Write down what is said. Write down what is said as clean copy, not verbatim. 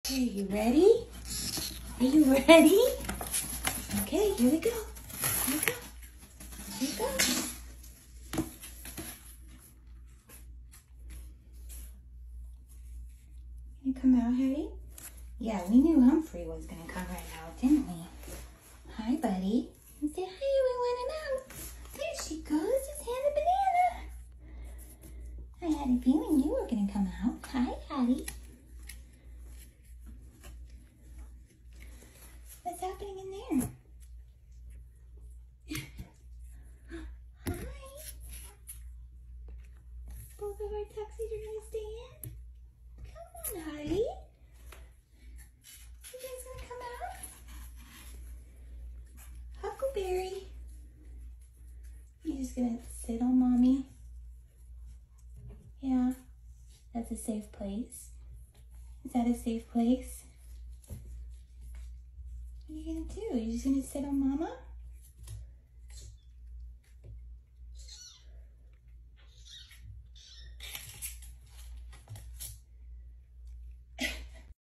Okay, you ready? Are you ready? Okay, here we go. Here we go. Here we go. Can you come out, Hattie? Yeah, we knew Humphrey was gonna come right out, didn't we? Hi, buddy. And say hi, everyone, and out. There she goes. Just hand the banana. I had a feeling you were gonna come out. Hi, Hattie. What's happening in there? Hi. Both of our tuxies are gonna stay in? Come on, Harley. You guys gonna come out? Huckleberry. You just gonna sit on mommy? Yeah, that's a safe place. Is that a safe place? What are you gonna do? Are you just gonna sit on mama?